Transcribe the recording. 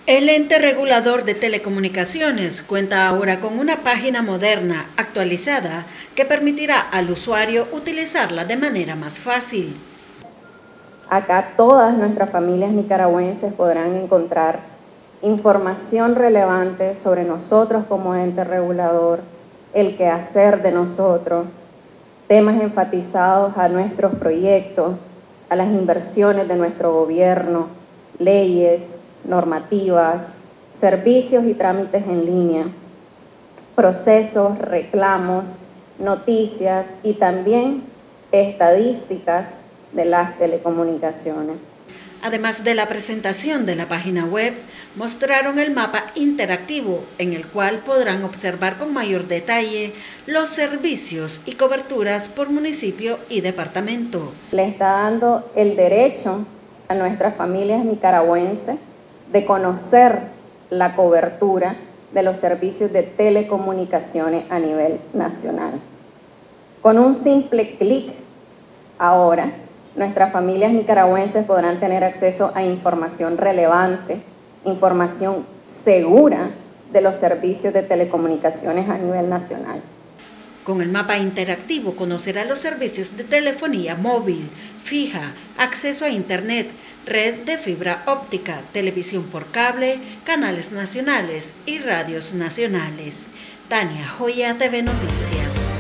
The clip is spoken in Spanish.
El ente regulador de telecomunicaciones cuenta ahora con una página moderna, actualizada, que permitirá al usuario utilizarla de manera más fácil. Acá todas nuestras familias nicaragüenses podrán encontrar información relevante sobre nosotros como ente regulador, el quehacer de nosotros, temas enfatizados a nuestros proyectos, a las inversiones de nuestro gobierno, leyes, normativas, servicios y trámites en línea, procesos, reclamos, noticias y también estadísticas de las telecomunicaciones. Además de la presentación de la página web, mostraron el mapa interactivo en el cual podrán observar con mayor detalle los servicios y coberturas por municipio y departamento. Le está dando el derecho a nuestras familias nicaragüenses de conocer la cobertura de los servicios de telecomunicaciones a nivel nacional. Con un simple clic, ahora, nuestras familias nicaragüenses podrán tener acceso a información relevante, información segura de los servicios de telecomunicaciones a nivel nacional. Con el mapa interactivo conocerá los servicios de telefonía móvil, fija, acceso a internet, red de fibra óptica, televisión por cable, canales nacionales y radios nacionales. Tania Joya, TV Noticias.